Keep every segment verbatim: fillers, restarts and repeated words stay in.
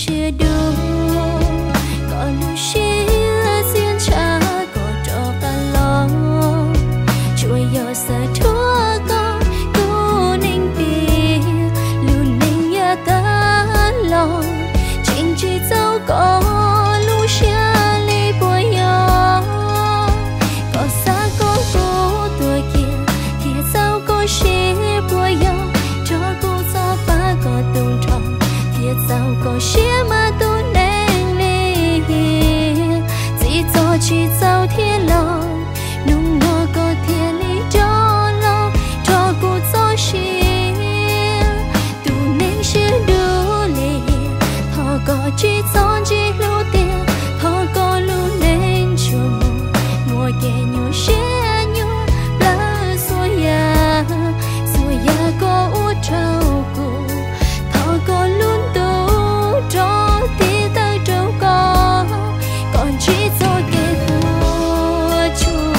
chia đôi có lúc chia duyên cha có cho ta lo chúa giờ sẽ thua con cô ninh bì luôn ninh ya ta lo chính chỉ dấu có lúc chia ly bùa yo có xa có cô tuổi kia kia dấu có chia bùa yo cho cô gió phá có tung tròn kia dấu có chia mà tôi nên đi chỉ cho chỉ dấu thiên lòng nung ngô có thiên lý cho lo cho cô gió chia tu nên chia đủ liền thọ có chỉ son chỉ lưu tiền thọ có lưu nên cho mùa mùa kẻ nhô chia nhô lá xuôi ya xuôi ya có út trâu cô thọ có luôn tu cho tí tới trâu có còn chỉ cho kẻ vua chúa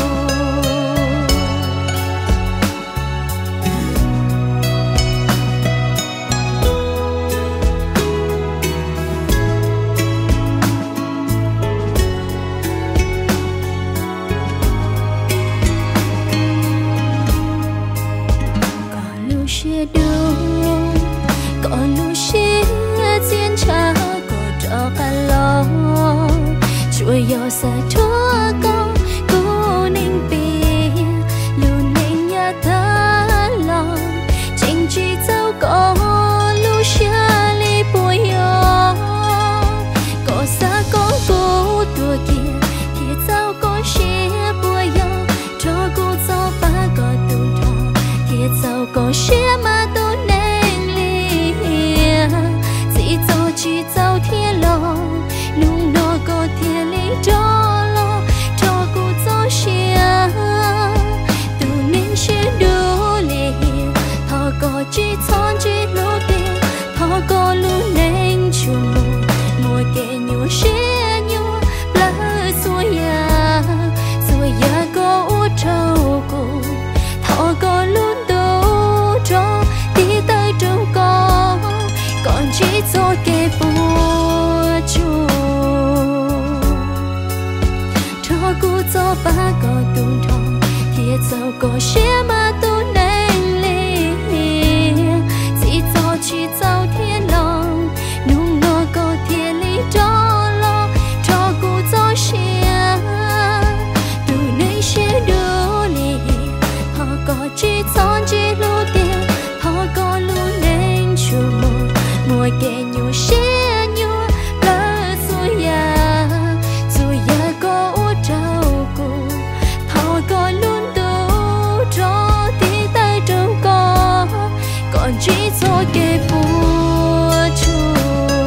chia đường có lúc chia duyên cha có cho cả lo chúa yêu sẽ thua con cô ninh bì luôn ninh nhà ta lo chính chỉ dấu có lúc chia ly bùa yo có xa có cô tuổi kia kia dấu có chia bùa yo cho cô gió phá có tung tròn kia dấu có chia mà tôi nên lìa chỉ cho chỉ dấu thiên lòng nung nó có thiên lý cho lo cho cô gió chia tu nên chia đủ liền thọ có chỉ son chỉ lúa tiền thọ có luôn nên chuông mùa kẻ nhô chia nhô lá xuôi ya xuôi ya có út trâu cô thọ có luôn cho tí tới trâu có còn chỉ cho kẻ bùa chúa cho cô cho ba có tung tròn thiệt giàu có chia mà tôi nên liền chỉ cho chỉ giàu thiên lòng nung nó có thiên lý cho lo cho cô cho chia từ nay chia đủ liền họ có chỉ son chỉ lưu tiền họ có luôn nên chùa mùa mùa kẻ nhô chia nhô lá xuôi ya xuôi ya có út trâu cô họ có luôn tu cho tí tay trâu có còn chỉ cho kẻ bùa chúa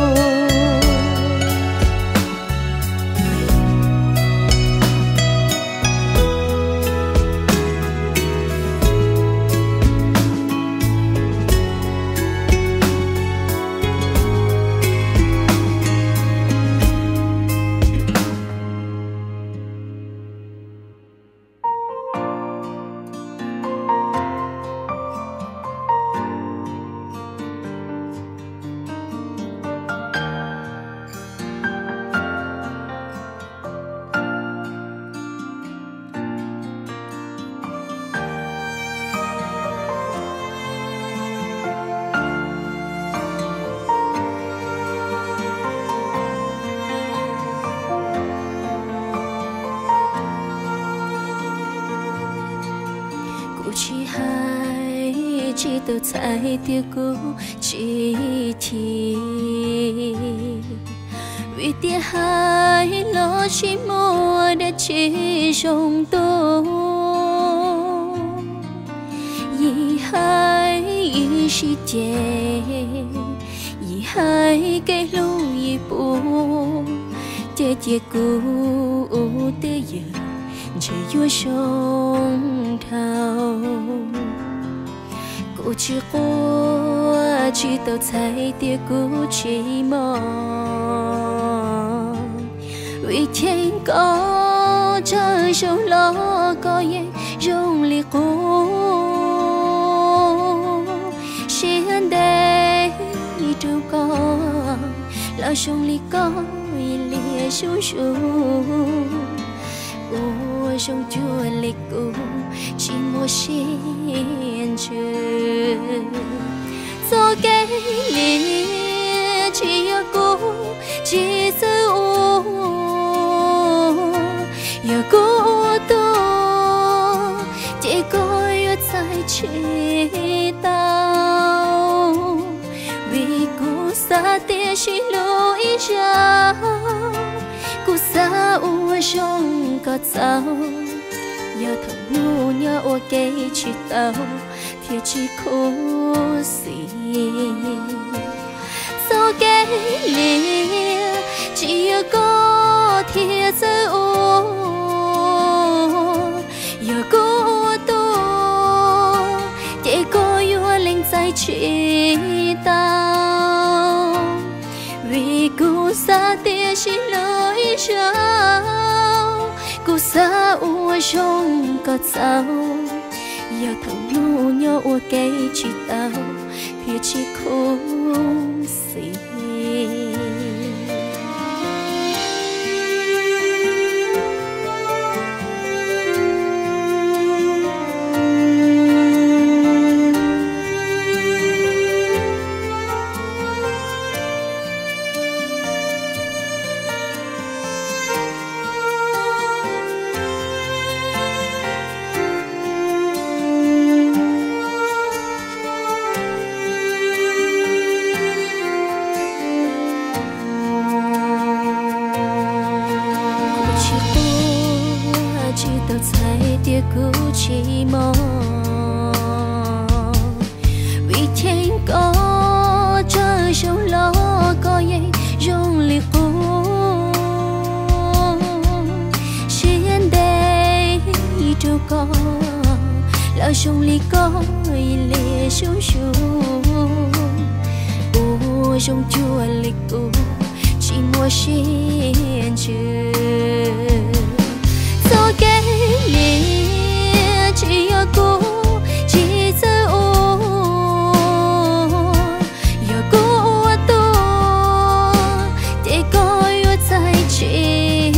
chỉ hai chỉ từ trái tia cũ chỉ thì vì tia hai lo chỉ mua để chỉ trong tô vì hai chỉ chè vì hai cái lũ vì bù tia tia cũ tia giờ chỉ vô sông thao cô chỉ qua chỉ tàu trái tia cô chỉ mong vì thiên có trời sâu lo có ye rong li cô xin đây trâu con là lỡ trong ly có lìa xuống xuống ô trong chua lịch cũ chỉ một xin chờ do cái lìa chỉ ở cô chỉ giữ ô giờ cô tôi chỉ coi ở trái chỉ tao vì cô xa tia chỉ lối ra cô xa u trong cát sao giờ thằng ngu nhớ ô cây chỉ tao thì chỉ cố gì do cái lìa chỉ có thiệt giữ ô giờ cô tôi để cô yêu linh trái chỉ tao vì cô xa tia chỉ lối ra cô xa u trong cát sao giờ thằng ngu nhớ ô cây chỉ tao thì chỉ cố gì cô chỉ mong vì thiên có trời trong lo có dây rong liệt cô xin đây trâu có lỡ trong ly có lìa xuống xuống ô trong chua lịch cô chỉ mua xin chờ do cái lìa chỉ ở cô chỉ giữ ô giờ cô tôi để coi ở trái chỉ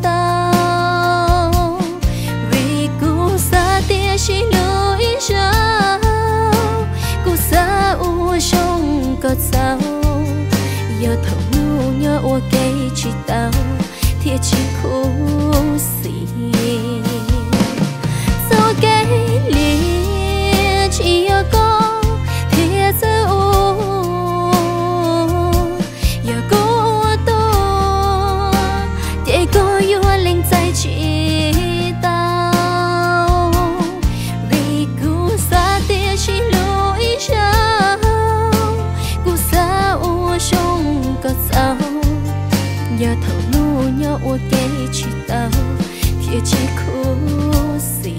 tao vì cô xa tia chỉ lối ra cô xa u trong cát sao giờ thằng ngu nhớ ô cây chỉ tao thì chỉ cố gì do cái lìa chỉ ở có thiệt giữ ô giờ cô tôi để cô yêu linh trái chỉ tao vì cô xa tia chỉ lối ra cô xa u trong cát sao giờ thằng ngu nhớ ô cây chỉ tao thì chỉ cố gì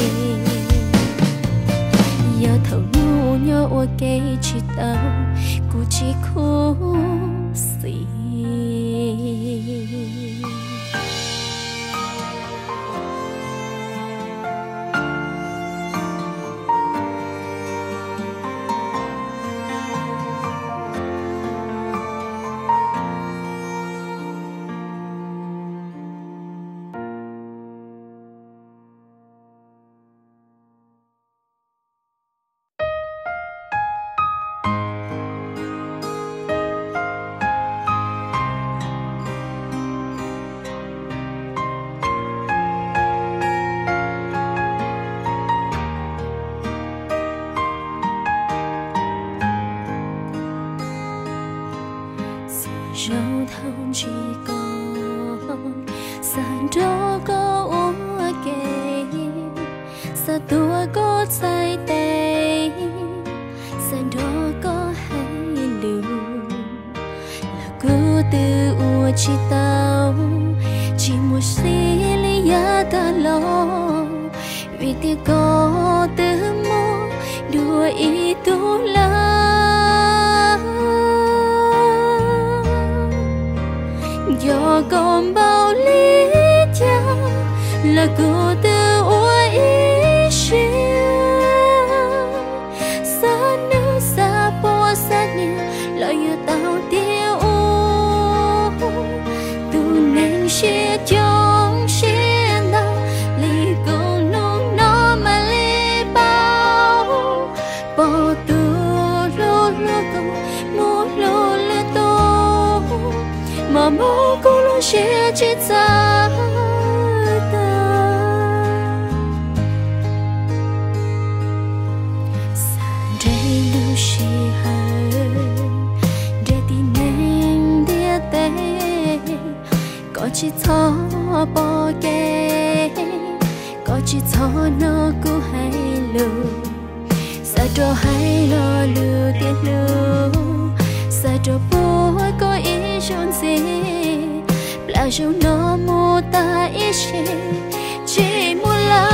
giờ thằng ngu nhớ ô cây chỉ tao cô chỉ cố gì rau thơm chỉ còn sàn đó có uống kề sa tua có say tê sàn đó có hay lường là cứ từ u chỉ tao chỉ một xí lý giá ta lo vì tiếc có từ mô đùa ý tu la do còn bao lý cha là cô tư ôi ý xưa xa nước xa bó xa nhiều lời yêu tao tiêu mà mô cô lo sẽ chết ra ta sàn đây lu shi hơi để tin nên địa tê có chỉ thọ bỏ kê có chỉ thọ nó cứ hay lù sa cho hay lo lù tiền lù sa cho bố có ý chọn gì là dù nó mô ta ý gì chỉ muốn là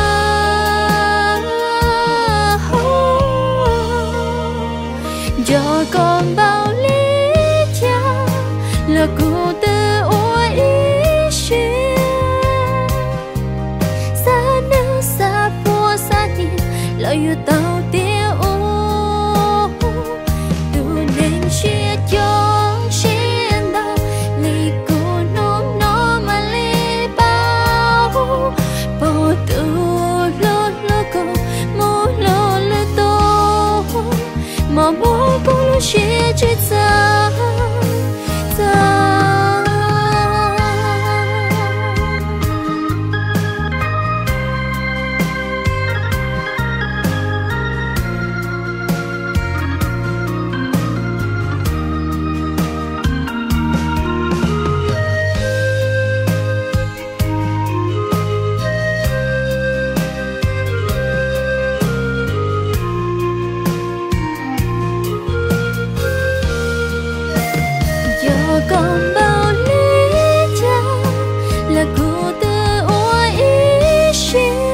cho con bao lý cha là cụ tư ôi ý xuyên xa nữ xa bố xa tiền lời yêu tao tiêu tu nên chia cho xin đau lì cô nôm nó mà lì bao bao tu lô lô cô mô lô lô tô mà mô cô lô chia chết ra ra còn bao lý cha là cụ tư ôi ý xuyên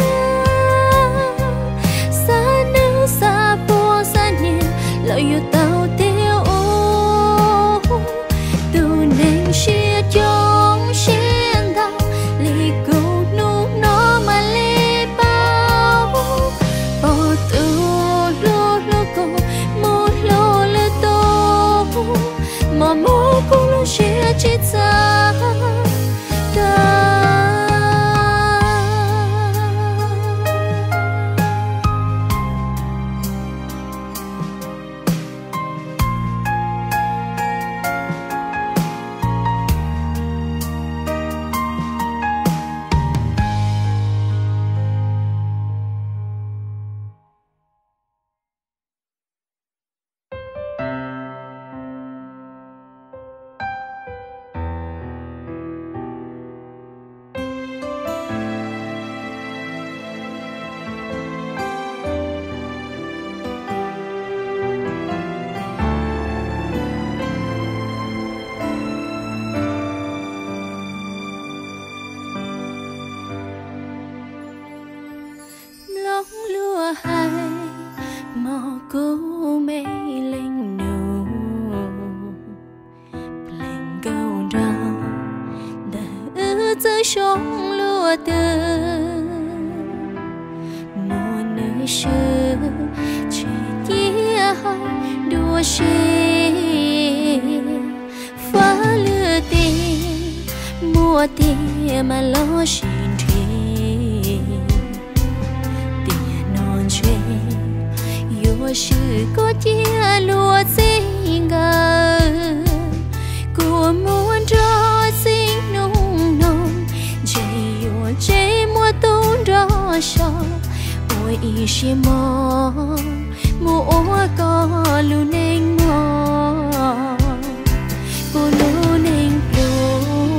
xa nữ xa bố xa nhiều lời yêu tao tiêu tu nên chia trong xin đau lì cụ nụ nó mà lì bao bỏ tu lô lô cô mô lô lê tô mà mô cô lô chia chết ra ta lúa hay mò cô mê lên nụ lên câu ra đã ư tới sống lúa từ mùa nơi xưa chỉ tia hai đua xì phá lừa tiền mua tiền mà lo xin yêu sự có chia lúa xinh ngờ của muốn cho xinh nung nồng chạy yêu chạy mua tốn đó sao ôi ý xì mò mua có lu nên mò cô lu nên lu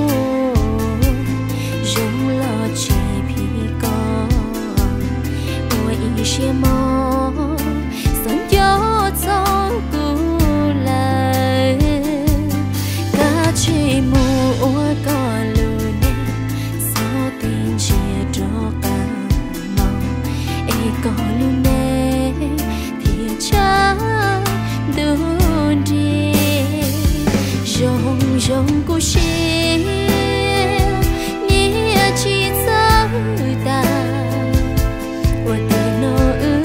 dùng lo chỉ vì có ôi ý xì mò chỉ mua có lùi nè sao tin chia cho cả màu e có lùi nè thì cha đun đi rong rong cô xí nghĩa chỉ sao ta qua tiền nó ư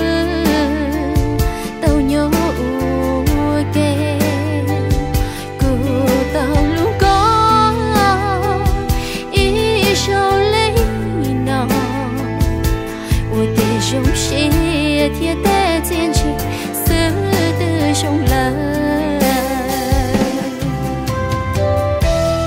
tao nhớ chúng sẽ thiết tế thiên trình xứ từ trong lời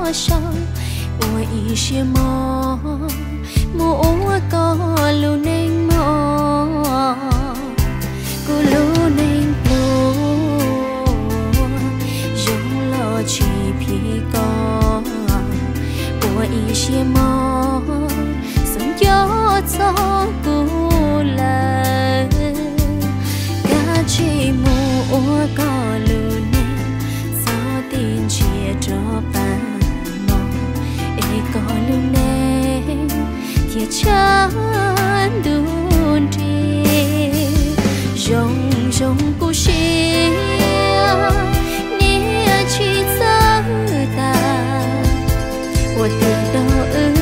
sao ủa ý xia mò mùa ủa có lưu nên mò cô lưu nên lưu giống lo chỉ phi có ủa ý xia mò sống gió gió cô là cả chỉ mùa có lưu nên gió tin chia cho bạn mò ê có lưu nên thiệt chán đun đi rong rong cô xia nia chỉ giấc ta của tình đó ư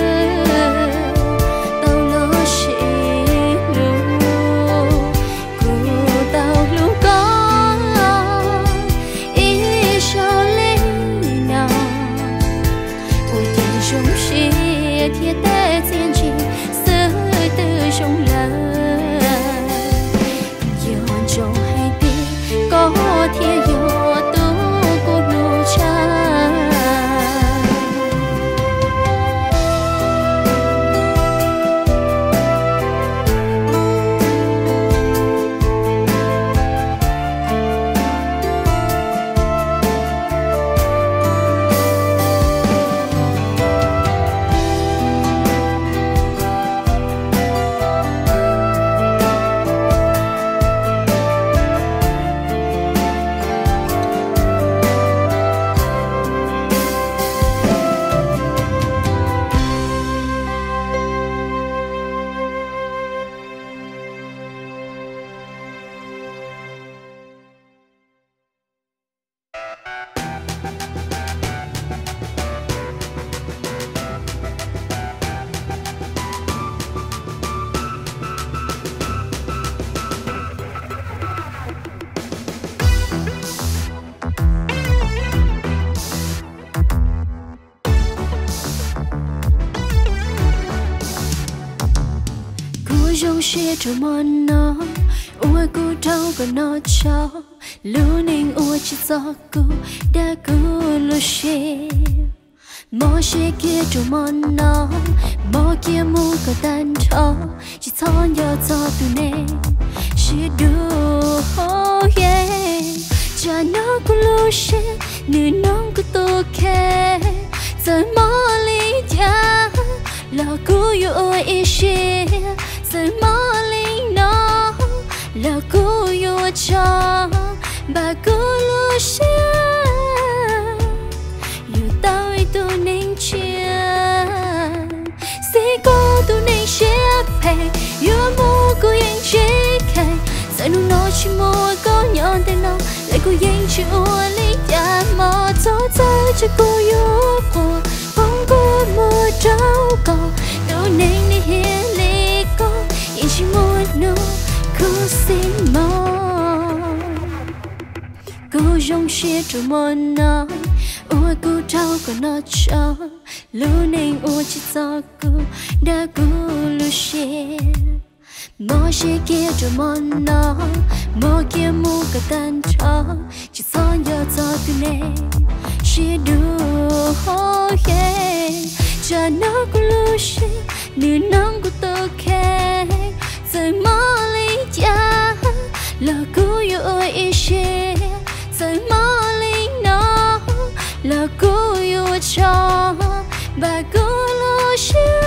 tao lo xia lu cô tao lu có ý sao lên nào của tình rong xia thiệt ta thiên chi sơ từ trong lời dọn trong hai tiếng có thiên dò tu cô nô cha rong xia cho mòn nó ua cô trâu còn nó cho lưu ninh ua chỉ do cô đã cô lu xia mò xia kia cho mòn nó mò kia mu có tan cho chỉ thon giờ cho tu nè xia du oh yeah cha nó cô lu xia nữ nông cô tô khe giờ mò lý cha là cô yêu ôi xia giờ mò linh nó là cô yêu cho bà cô lu xia yêu tao ấy tu nên chia si cô tu nên chia pe yêu mu cô yên chia kề giờ nu nó chỉ mua có nhon tên nó lại cô yên chỉ ua lý cha mò cho cho cho cô yêu cô không cô mua trâu còn tu nên đi hiền lý cô chỉ muốn nụ cô xin mong cô rong xia cho mòn nó ua cô trâu còn nó cho lưu nên ua chỉ do cô đã cô lu xia mò xia kia cho mòn nó mò kia mu cả tan cho chỉ do giờ cho từ nè xia du oh yeah cha nó cô lu xia nữ nông của tôi khe giờ mò lý cha là cô yêu ôi xia giờ mò lý nó là cô yêu cho bà cô lu xia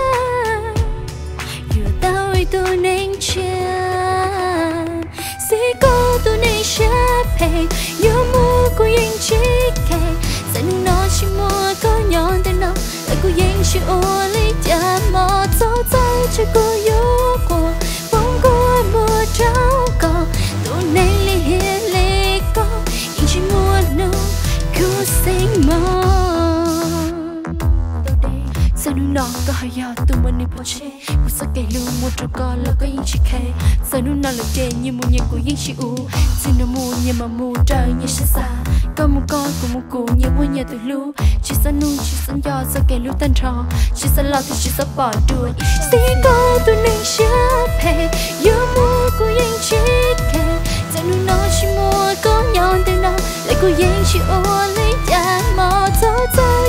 yêu tao ấy tôi nên chia si cô tôi nên chia pe yêu mu cô yên chỉ kề giờ nó chỉ mua có nhon tên nó lại cô yên chỉ ua lý cha mò cho cho cho cô yêu cô không có mua trâu còn tu nên li hiền li có yên chỉ mua nụ cô xin mong giờ nu nó có hay giờ tu mình đi bỏ chế cô sẽ kể lưu một trâu con là có yên chỉ kề giờ nu nó là kề như một nhạc của yên chỉ u xin nó mua như mà mua trời như xa xa có một con của một cụ như mua nhà từ lưu chỉ sẽ nu chỉ sẽ do sẽ kể lưu tan trò chỉ sẽ lo thì chỉ sẽ bỏ đuổi si cô tu nên chia pe yêu mu cô yên chỉ kề giờ nu nó chỉ mua có nhon tên nó lại cô yên chỉ ua lấy cha mò cho cho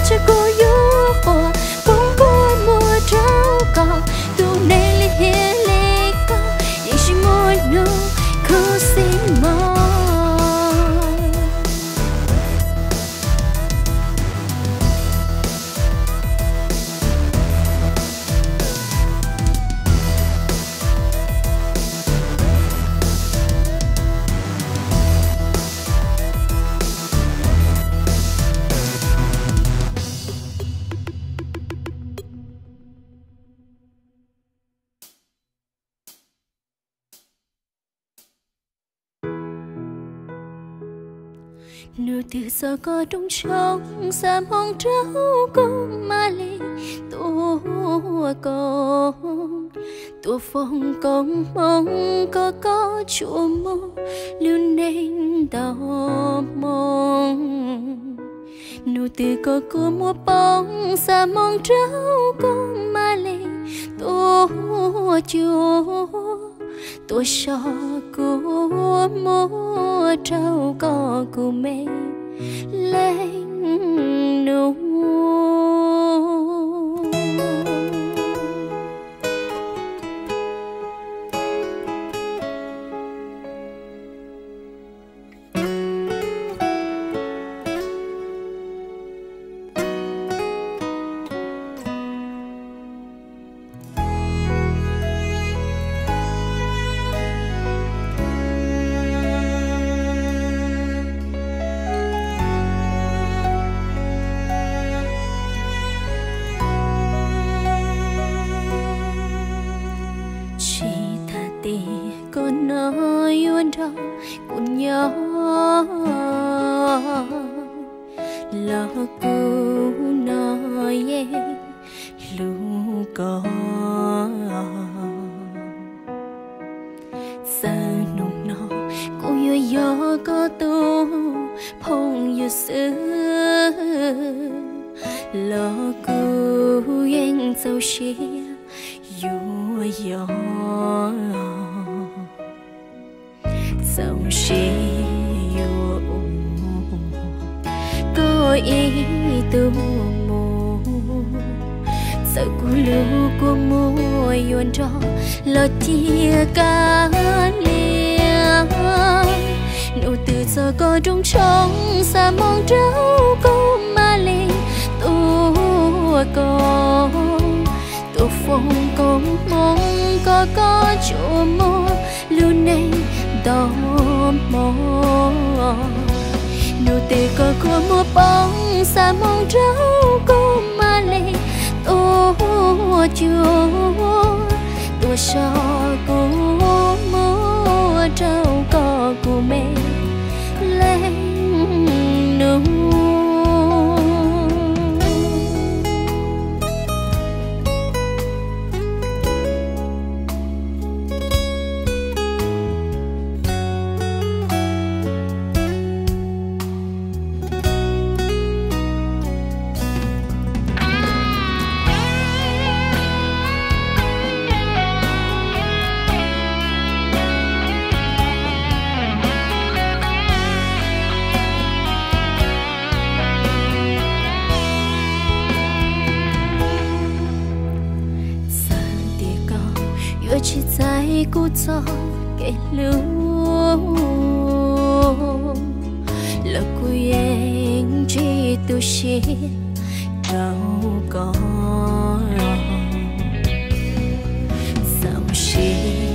nụ từ giờ có đúng trong xa mong trao có mà lì tua con tua phong công mong có có chùa mong lưu nên đau mong nụ từ có của mua bóng xa mong trao có mà lì tua chùa tôi cho cô mua trao có cô mẹ lên nụ nói yuan ra cùng nhau là cô nói ye lu có sa nung nó cô yo yo có tu phong yo sư là cô yên sâu xia yo yo dòng xì yêu có ý tu mù sợ cô lưu cô mua yuan cho lo chia cả lia nụ từ giờ có đúng trong xa mong trao cô mà lì tu có tu phong công mong có có chỗ mua lưu này đau mò nụ tê có của mua bóng xa mong trao cô mà lệ tô chua tua cho cô mua trao có cô mẹ lên nụ chỉ tại cô cho cái lưu là cô yên chỉ tu sĩ đâu có sao chỉ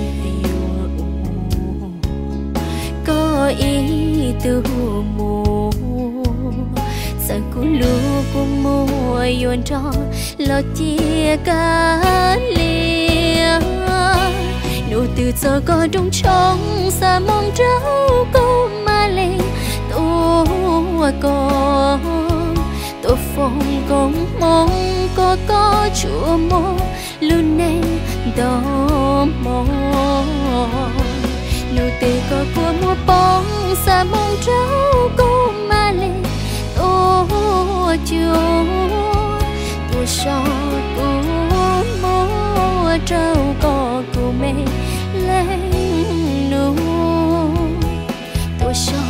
có ý tu mù sao cô lưu cô mua yuan cho lo chia cả lia nụ từ giờ có đúng trong xa mong trao cô mà lệ tu có tu phong công mong có có chúa mong luôn nên đó mong nụ từ có của mua bóng xa mong trao cô mà lệ tu chúa tu cho cô mua trao có cô mẹ lên nụ tôi cho